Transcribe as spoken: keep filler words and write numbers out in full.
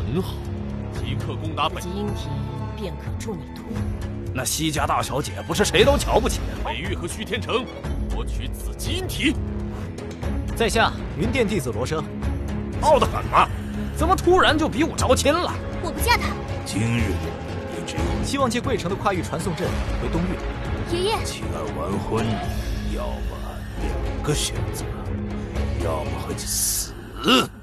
很好，即刻攻打北。 自己应提，便可助你突。 那西家大小姐不是谁都瞧不起的。 北域和须天城，夺取紫极阴体。 在下云殿弟子罗生。 傲得很嘛，怎么突然就比武招亲了？ 我不嫁他。 今日你只有希望借贵城的跨域传送阵回东域。 爷爷， 妻儿完婚，要么两个选择，要么和你死。